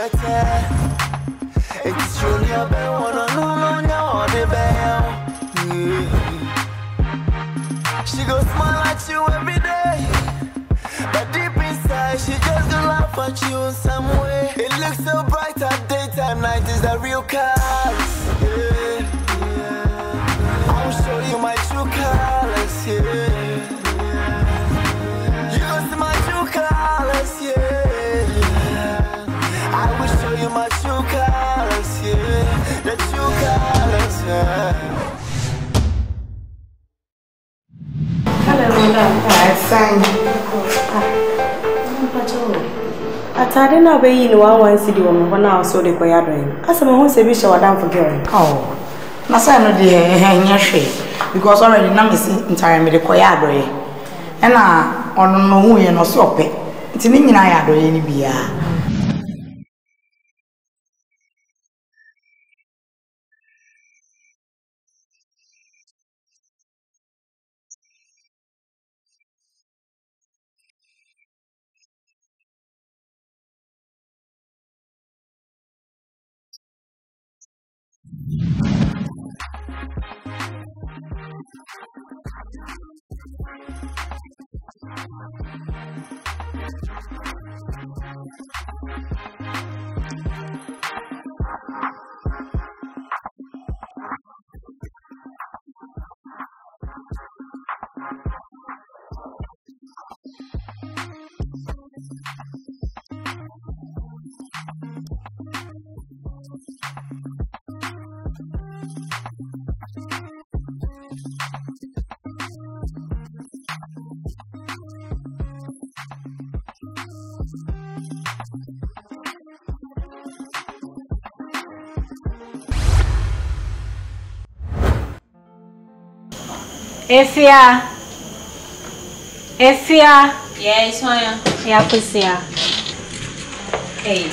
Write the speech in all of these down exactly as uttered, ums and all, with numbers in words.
It's Junior Bell, no, no, no, the bell. She goes smile at you every day, but deep inside she just gonna laugh at you in some way. It looks so bright at daytime, night is the real colors. Yeah, yeah. I'll show you my true colors. Yeah, you gonna see my true colors. Yeah, I will show you my true colors. Yeah, the true colors. Yeah. Hello, madam. I sang. I didn't know be in one one city woman when I saw the Koyadrin. As a man say, we shall down for girl. Oh, my son, no dear, and shade because already now is entirely the Koyadre. And I on no way and no soap. It's an Indian I do any beer. Efia. Efia. Yes, Sonia. Yeah, Pusia. Hey.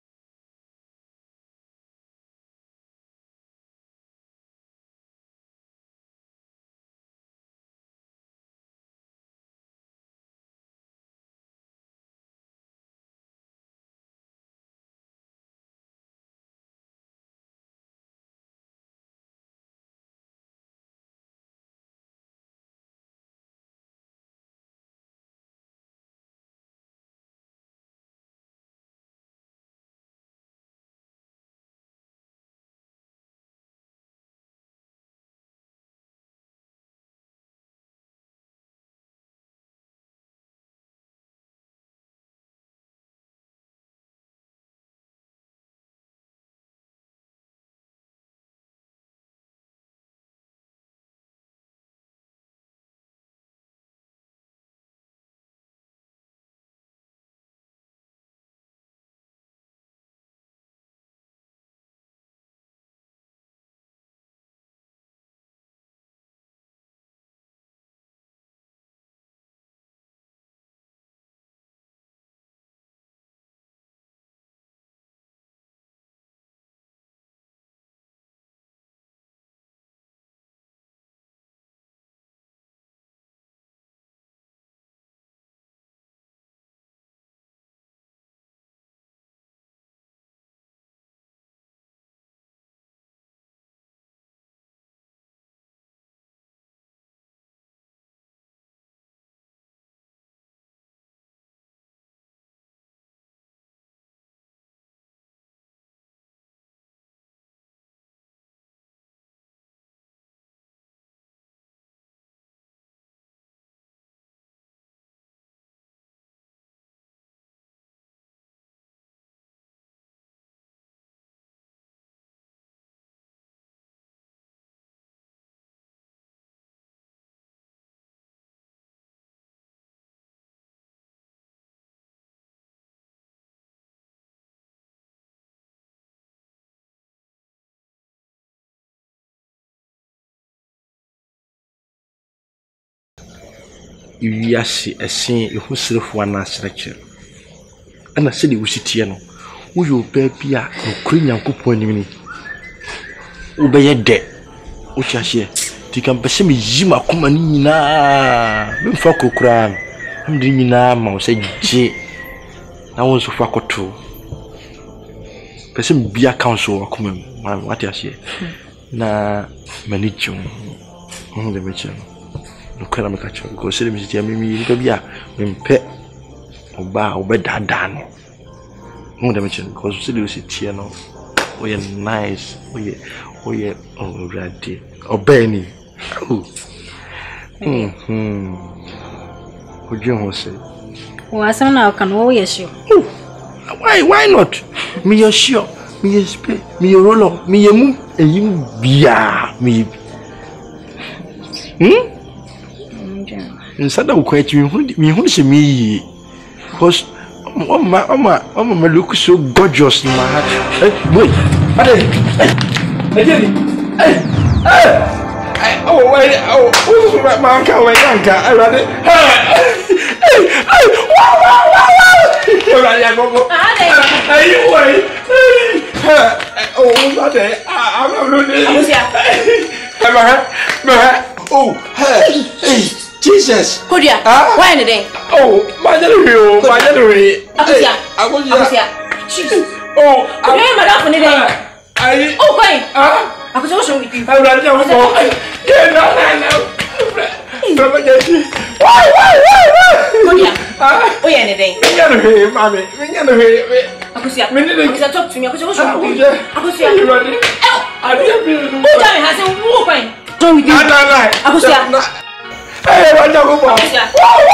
Iwiase esen ehusrefo anasreche ana se de wusitie no wo yo ba bia okuri nyankopon anim ni wo be ye de wo chiahie ti kan pese me yima koma ni nyina me mfa kokura me de nyina ma wo se je na wo so fa koto person be a council come what you say na manage on the mission no can make a choice because see me me me be a me pet oba obeda dan on the mission because see you sit here no we are nice we we are already obey oh mhm what do you say was now can always you why why not me you sure me you spray me you roll up me you move eyim bia me hmm inside the question me who see me because oh my oh my oh my look so gorgeous in my heart hey wait hey hey hey hey oh wait oh who's my man can wait anka I ready hey hey wow wow wow you ready go go hey you wait oh what there I'm not doing hey man man oh hey hey Jesus. Kodia. Why in the day? Oh, my January, my January. Abusia. Abusia. Jesus. Oh, I'm not up in the day. I. Oh, wait. Ah. I was also with you. I'm not going to. Get no, no, no. Why, why, why, why? Kodia. Oh, yeah, in the day. We got to hear, mommy. We got to hear. Abusia. We need to talk to me. I was also with you. Abusia. You ready? I didn't feel it. Who told me I said, who going? No, no, no. Abusia. Hey, what you go? Kodia.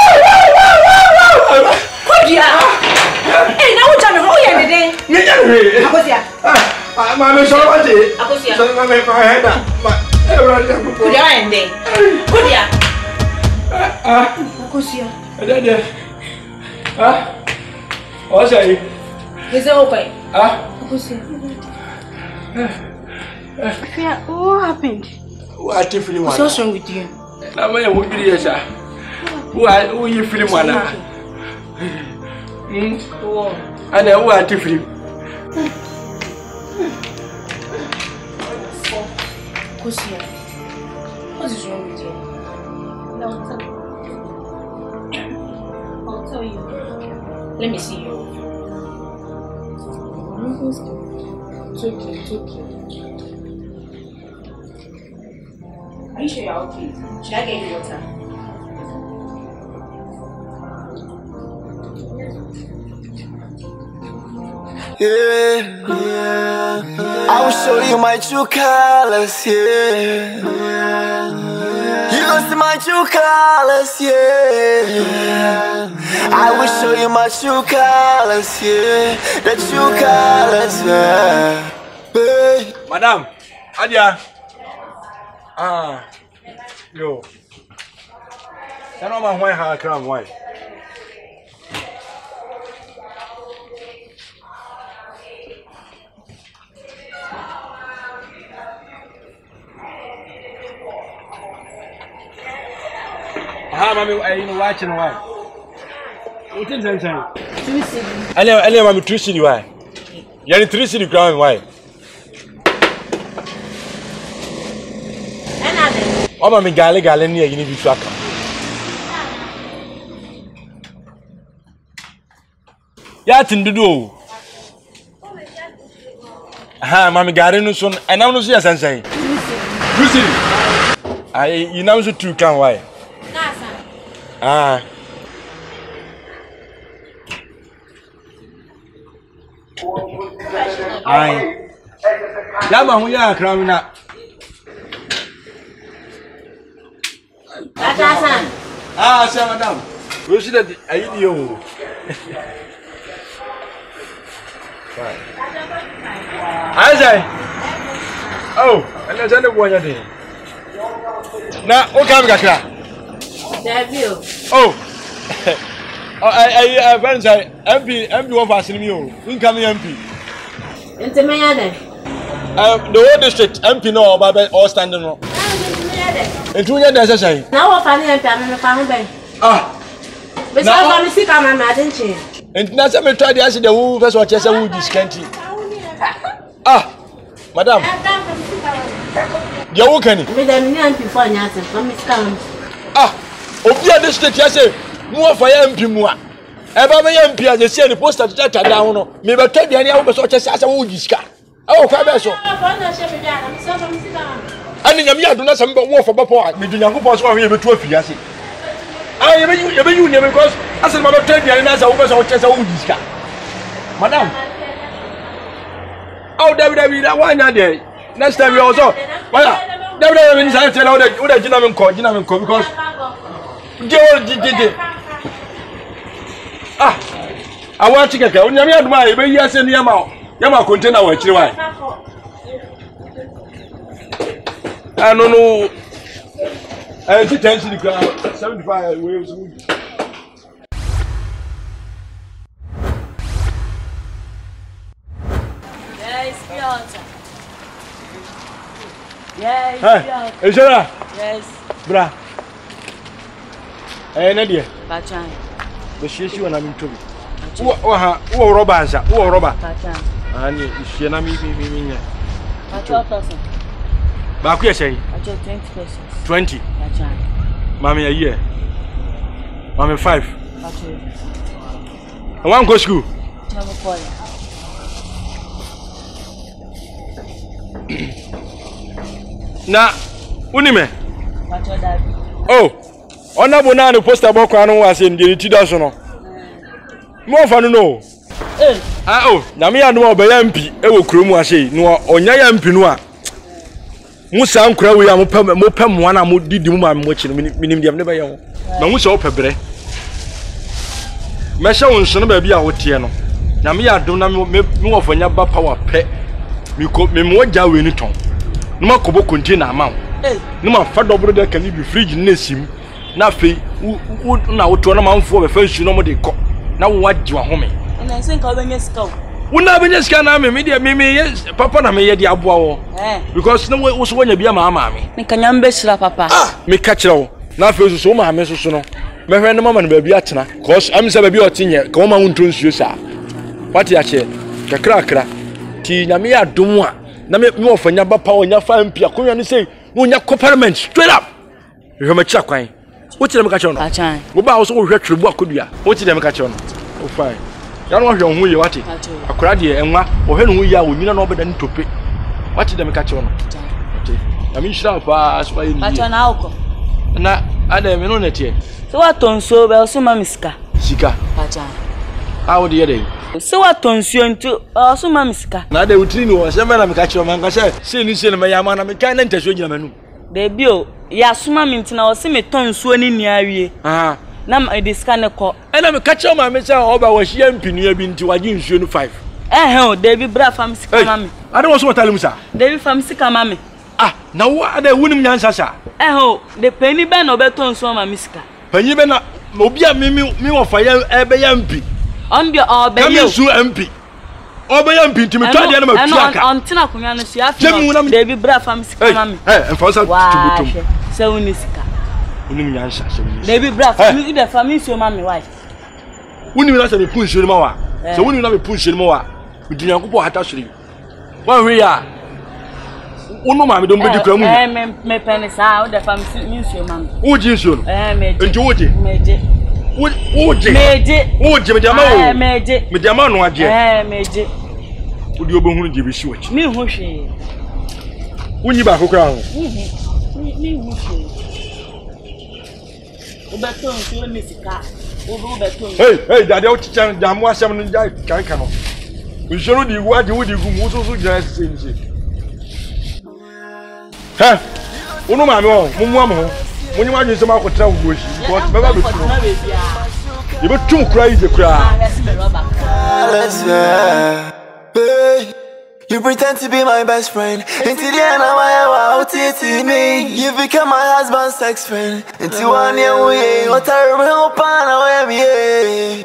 Hey, now what time? Oh, yeah, in the day. Me got to hear. Abusia. Ah, mommy, so what is? Abusia. So, mommy, my head up. Hey, what you go? Kodia, in the day. Kodia. Ah, Abusia. Dad. Ah, what's that? Is it okay? Ah, Abusia. What happened? what you feeling? What's so wrong with you? Now, where would be the sir? Who are who you feeling? One, hmm, and then who are you feeling? Abusia. What is wrong with you? I'll tell you. Let me see you. It's okay, it's okay. Are you sure you're okay? Should I get you water? Yeah, yeah. I will show you my true colors, yeah. You gon' see my true colors, yeah. I will show you my true colors, yeah. The true colors, yeah. Hey. Madam, Adia. Ah, yo. I don't know why I can't why. Ah, mommy, are you watching why? What is that saying? Three cities. I never, I never, three city why? You're in three city ground why? Oh, my galley galley near you need to track. Yatin to do. Ha, Mammy Garden soon, and I'm not serious and say. You see, I you know the two can why? Ah. Aye. Yama, we are crowning up. Ah, sir, madam. We see that I eat you. I say. Oh, and there's another one there. Now, okay, Gakra. Debut. Oh. I I friends I M P M P one passing me. Incoming M P. Into me, Um, the whole district M P no, but all standing no. And two years, I say. Now, what funny and family family. Ah, but I'm sick of my madden. and now some try to ask the who first watch as a wood this country. Ah, madam, you're okay. With them young people, yes, from Miss Collins. Ah, Obia district, I say, more for M P more. Eba me yam pia je se ni poster tata down no. Me be ka biane a wo be so chese asa wo giska. Awo kwa be so. Ani nyame adu na sem be wo fo bepɔ a me du Nyankopɔn so ahwe ye betu afiase. Ah ye be ye be you ne because asa ma be ka biane na asa wo be so chese wo giska. Madam. Oh, David, David, why not there? Next time you also. Why? David, David, I tell you that you that Jinam call, Jinam call because. Ah, I want to get. When you have my baby, I send you out. Yama container what you want. I don't know. I see ten to the ground. Seventy-five waves. Yes, hey, is that? Yes. Bra. Eh, Nadia. Pachan. The shishi when I'm in trouble. Who ha, who robber answer? Who robber? Pachan. Ani, she na me me me me. Pachan person. Ba ku say? Pachan twenty pesos. twenty. Pachan. Mami a year. Mami five. Pachan. I want go school. Never call. Na unime Pachan daddy. oh ona bona no poster book anu wase ndi ti da so no mo fa no no eh ah oh na me anu obeya mpi e wo kurom ase no onya ya mpi no a musa nkura we ya mo pem mo pem mo na mo didi mo ma mo chi no minim dem ne be ye ho na musa o pebre me hye won so no ba bia wo tie no na me ya dom na me me wo fanya ba power pe mi ko me mo ja we ni ton no makobo container amount eh no ma fa double de kan bi fridge na sim na fe na wo to na manfo be fa nsu no mo de ko na wo wagye wa home na nsen ka obenye ska wo na benye ska na me me de me me papa na me ye de aboa wo eh because no wo so wonya bia ma ama me me kanya mbe shira papa ah me ka kire wo na fe so so ma me so so no me hwe no mama no ba bia tena cause am se ba bia otinye ka wo ma wonto nsuo sa what ya che kakra kra ti nyame ya dom a na me me ofanya ba pa onya fa mpia konwa ni sei wonya parliament straight up hwe ma kira kwan wo ti dem ka kire no pachan wo ba wo so wo hwe twrebu akodua wo ti dem ka kire no o fine ya no hwe hu ye wati akora de enwa wo hwe no hu ye a wo nyina no obeda ntope wati dem ka kire no okay na me shira pa so ayi ni pachan na uko na ada me no netie so wa tonso be o so ma misika sika pachan ah wo de ye dey so wa tonsuo ntu o so ma misika na de utri ni wo se me na me ka kire man ka se se ni se na me ya ma na me kan na ntaso nyina manu baby o ya suma mi ntina o se me tonsuo ni ni awie ah na ma diska ne ko e na me ka kire ma me se oba wa hia mpinu bi nti wagi nsuo no five eh he o David bra fam sika ma me ade wo so watale musa David fam sika ma me ah na wo ade wunim nyansa sa eh o de pani be na obetonsuo ma misika panyi be na obi a me me wo fa ya ebe ya mpi on the obe you su mp obe ya mpi ntimi twa de na ma tu aka on tina kunya no sia fi David bra fam sika ma me eh enfa sa tubutum se woni sika wunim nyansa se woni David bra fam ide fam nsuo ma me why wunim na se me pun nsuo ma wa se wunim na me pun nsuo ma wa udunyankopo hata sori wa hwe ya unu ma me don bedi kura mu eh me me pene sa o de fam nsuo ma me wo ji nsuo no eh me nti wo ji me je wo je meje wo je me de ama wo eh meje me de ama no aje eh meje odi obohunu je bi si wachi mi hu hwe unyi ba kokra ho mi mi hu hwe o beton so ni sika o bu beton hey hey dade o chicha jamu asem no jai kan kan no nshoro di wu aje wo di gu mu so so jai se nje ha unu ma me o mu mu am ho munyi ma dwun se ma kotra wo ohi because me ba be tu you be tum kura yi je kura you pretend to be my best friend until the end of my out it me you become my husband's sex friend until one year we what I remember pan away me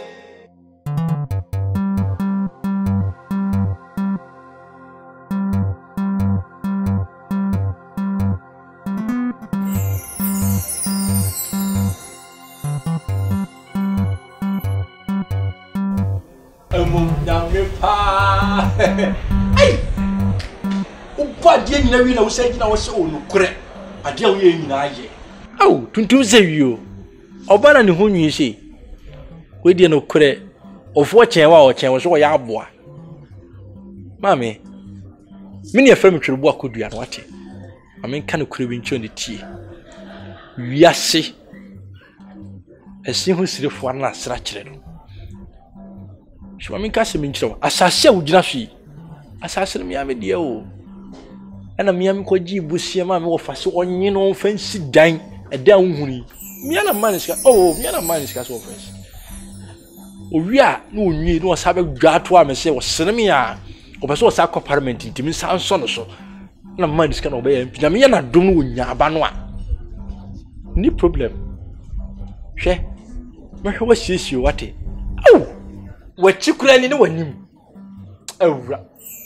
Ai upa die nyina wi na wo sai gina wo se onu kure ade a wo ye nyina aye au tuntum se wi o oba na ne ho nwi se we dey no kure of what chen wa o chen wo so ya aboa mami mini efrem twirebo akodua no wate amen kan kure bi ncho ne tie wiase esi hu sirefo na asra kire no so amen ka se mi nkyerɛ asase a wugina so yi asase no mi ame de o ana mi ame ko gi busie ma me wo fa se onye no fansi dan ɛda hunhuni mi ana maniska oh mi ana maniska so fansi owi a na onwie na osabe dwato a me se wo sene mi a obeso wo sa parliament ntimi sanso no so na maniska na obeya na me na dom no onya aba no a ni problem hwe me hwe wasiesie wate au wachikura ni ne wanim awura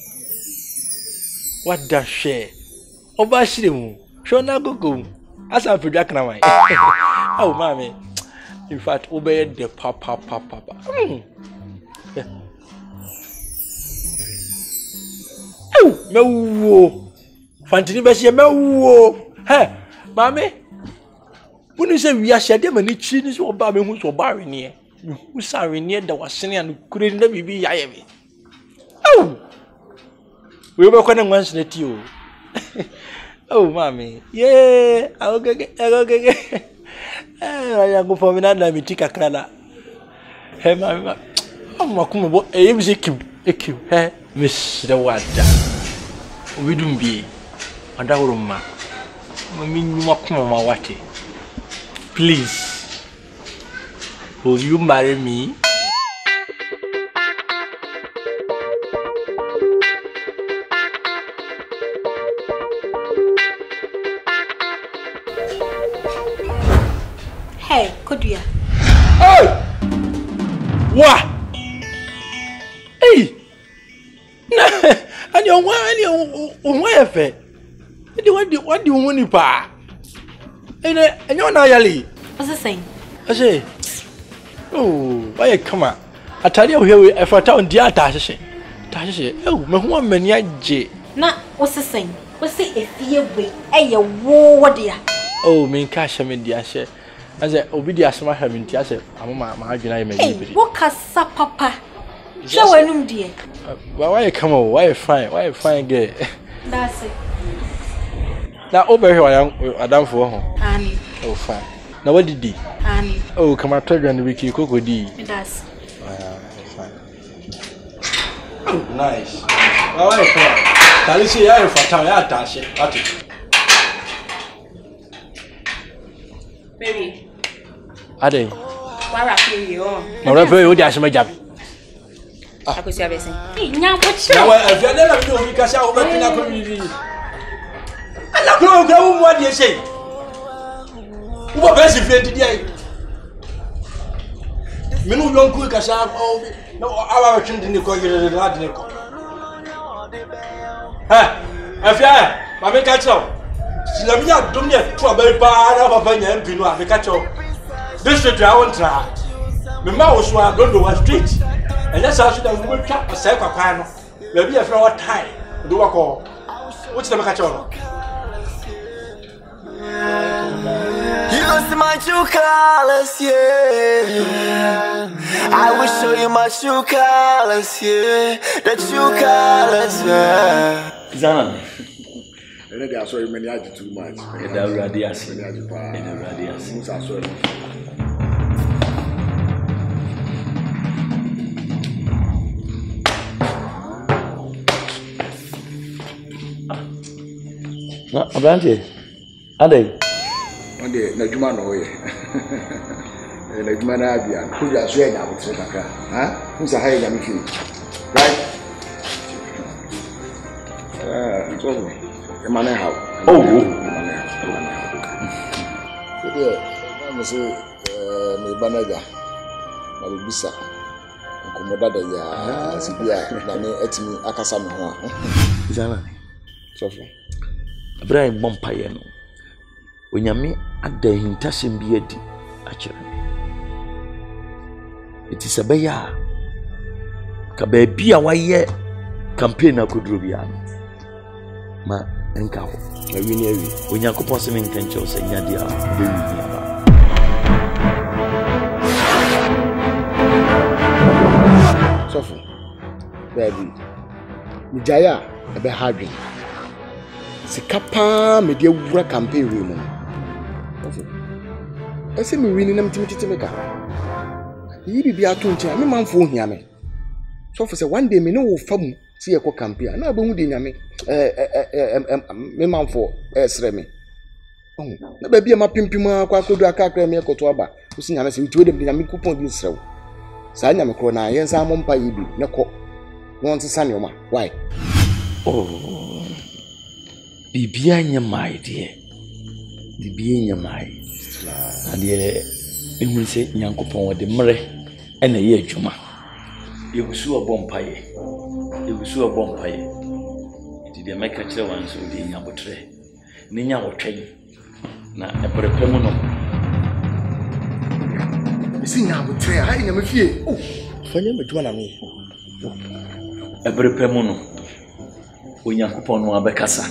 wada hwe oba hire mu hwe na gogo asa pedwa kana mai au mami in fact obey the papa papa papa mm. Yeah. Au mewo fantini be se mewo he mami buni se wi ahye de mani chi ni so oba me hu so oba we ne hu sa we ne da wasene an kure ni da bibi ya ye me au we be ko na nwansi na ti o oh mami yeah okay okay eh aya go for me na na mi tika krala he mami amma kuma bo e mi sekim ekim he miss the wada obidum bi adawro ma mami nyuma kuma ma wate please will you marry me? Hey, Kodia. Hey! What? Hey! And you want any wife? What do what do you want to buy? And you're not yali. What's the saying? I say, oh, why come on? I tell you here if I town dear Tashi. Tashi, oh, my one man, J. Nah, what's the saying? What's it if you wait? Hey, you war, dear. Oh, me cash him in dear share. I said, Obidia Sma having tea. I said, I'm my margin. Hey, what casa papa? Show a room, dear. Why come on? Why fine? Why fine girl? That's it. Now, over here, I am for home. Annie. Oh, fine. Now, what did he? Annie. Oh, come on, tell you, and we can cook with thee. That's fine. Nice. Why, fine. Tell you, see, I have a town. I attach it. Baby. Ade. Why are you on? No, refer you dash my job. I could say everything. now what's Now, if you're never doing it, because I will be in a community. I don't know what you say. What best if you did? Minu young quick as I oh, no, our children in the court, you're not in the court. Ha! If you are, I make catch up. Sinamia don't yet to a very bad of a penny and Pino, I catch up. This is I won't try. My mouse was going to one street, and that's how she does work up a cycle panel. Maybe a flower time. Do a call. What's the catch up? You gon' see my true colors, yeah. I will show you my true colors, yeah. The true colors, yeah. Zana. And then I saw you many add too much. And the radius. And the radius. I saw you. No, Abrante. Ade. One day, na juma no way. Na juma na abia. Who you are swearing about Kaka? Huh? Who's a high Yamiki? Right? Uh, it's over. The man how? Oh, so there, I'm say, uh, me banaga. Na bibisa. Nkomoda da ya sibia na me etimi akasa me ho a. Zana. So for. Abraham Bompaye no. Onyame adahintasem bi adi akere. It is abeya ka ba bia waye campaign akoduro bia no. Ma enka ho. Na wi ni awi. Onyankopon se me nka nche o se nyade a be wi ni aba. sofo. Baby. Mijaya ebe hadwe. Sikapa me de wura campaign we mu. Sofo. Ese me wini na mtimiti meka. Yi bibi atunti me manfo hia me. Sofo say one day me no wo fam si ekọ campaign na abehu de nyame eh eh me manfo esre me. Oh, na baby ma pimpim akwa akodu aka akra me ekoto aba. Usi nyame se uti de nyame coupon bi srew. Sa nyame kro na yen sa mompa yi bi ne ko. Won tsa ne oma. Why? Oh. Bibia nya mai de. Bibia nya mai. Ade ehun se nyankopon wo de mre ena ye adwuma. Yegusu obompaye. Yegusu obompaye. Ti de meka kire wan so de nyabotre. Ni nya wotwen. Na ebrepɛ mu no. Isi nya botre ha nya me fie. Oh, fanya me dwuma na me. Ebrepɛ mu no. Onyankopɔn no abɛkasa.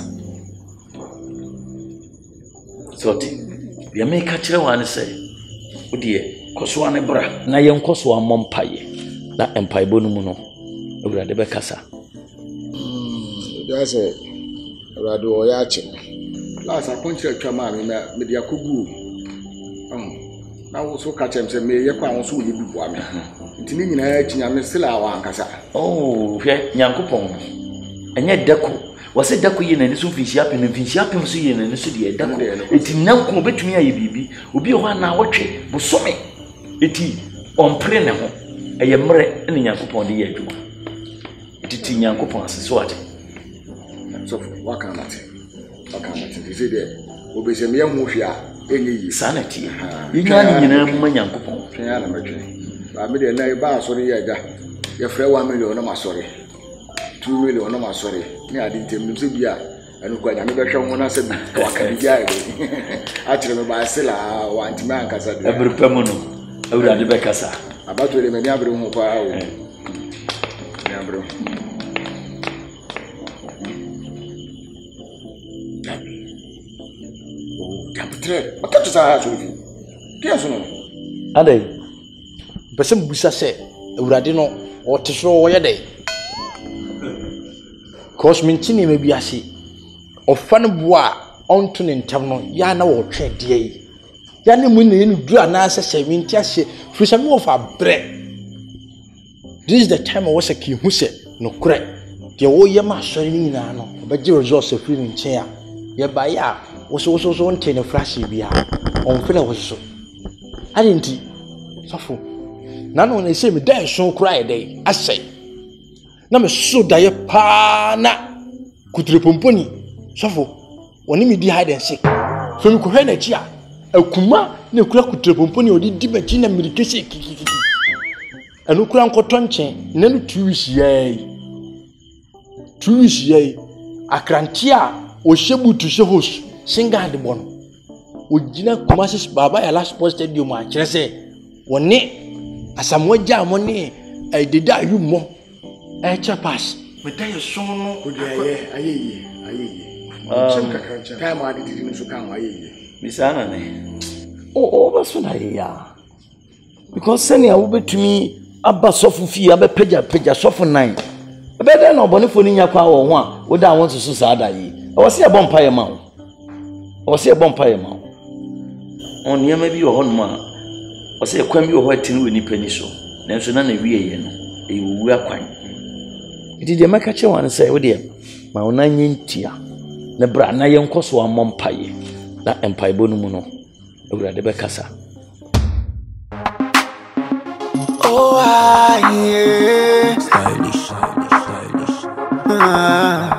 Soti. Bia me ka kire wan sɛ odie koso ane bra na ye nkoso amompaye. Na empaibo no mu no. Ewurade bɛkasa. Mm, dia sɛ ewurade o ya ache. Last I contra twama me me dia kogu. Um na wo so ka chem se me ye kwa wo so ye bibu ame. Nti ni nyina ya chinya me sila wa ankasa. Oh, hwe nyankopon. Enye dako. Wo se dako ye na ni so finhia pem finhia pem so ye na ni so de dako. Eti nanko obetumi aye bibi. Obi ho na wotwe bosome. Eti ompre ne ho. Eye mre ne nyankopon de ye adwuma. Eti ti nyankopon asese wate. So waka mate. Okay, I say there. Obese me hu hwea enye yi. Sanity. Yi nya nyina mu nyankopon. Twen ya na metwe. Ba me de na ba asori ya ga. Ye frɛ one million na masori. two million na masori. Ni ade ntem nim se bia anu kwa nya me bɛhwɛ ho na se bi waka bi ya ege. A kyerɛ me ba sela wa ntime ankasa de. Ebrepɛ mu no. Awurade bɛkasa. Abato de me ni abere ho pa o. Ni abere. Jamtre, what is that so you? Yes no. Ade. Bese mbusa se Ewurade no o te so wo ye dey. Cause mentini me biase. Ofa no bo a onto ne ntam no ya na wo twe de yi. Ya ne mu ne nu dura na ase se menti ase. Frisa me wo fa bre. This is the time I was a ki hu se no kure. De wo ye ma sori ni na no. Obaji resource free ni nchen a. Ye ba ya woso woso so nte ne flash bia on feel woso adenti sofo na no na se me dan so kura dey asai na me so daye pa na kutrepomponi sofo woni me di hide and seek so me ko hwe na chi a akuma na kura kutrepomponi odi di ma chi na mirikese kikiki anu kura nkoto nchen na no two weeks yai two weeks yai akrantia o shebu tu she host singa de bon ogina Kumasi baba ya last post stadium a kire se woni asamwaja mo ne e deda ayumo e che pass me dai so no ko de aye aye aye um time adi didi no so kan aye misana ne o o ba so na ya because senia wo betumi aba sofu fi aba peja peja sofu nine e be dey no bonifo ni nya kwa wo ho a wo da won so sa da yi e wo se e bon paye ma wo o se bon paye ma on yema bi wo hono ma o se kwan bi wo ho atini we nipa ni so nanso na na wiye ye no e wuwu akwan idi de maka che wan se wo de ma wona nyentia na bra na ye nkoso amon paye na empire bonu mu no Ewurade be kasa. Oh ah yeah, stylish stylish stylish ah.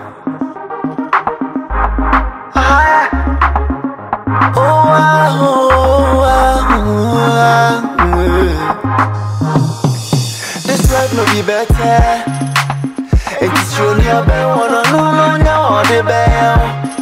No be better. It's true, you be wanna know no no the bell.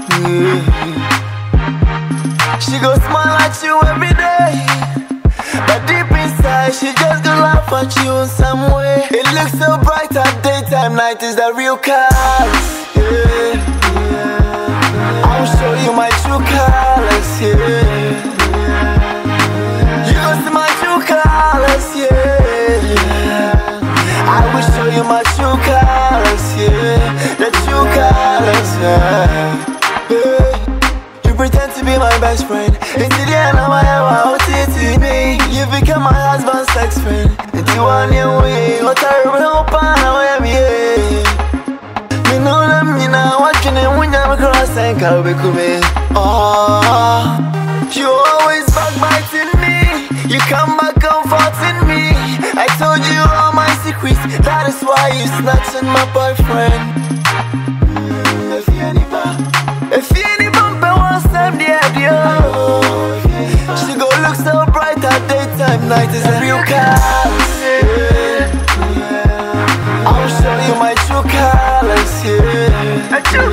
She go smile at you every day, but deep inside she just gonna laugh at you in some way. It looks so bright at daytime, night is the real colors. Yeah, yeah. I'll show you my true colors. Yeah, you gon' see my true colors. Yeah. I It's the end of my hour, T me. You become my husband's sex friend. It's the one you way, what I remember, I am here. Me know them, you know, watching it when I'm across and I'll be coming. Oh, you always backbiting me. You come back comforting me. I told you all my secrets. That is why you snatching my boyfriend. If you any bump, if you any bump, I want some the idea. She go look so bright at daytime, night is a real colors. Yeah. I'll show you my true colors. Yeah.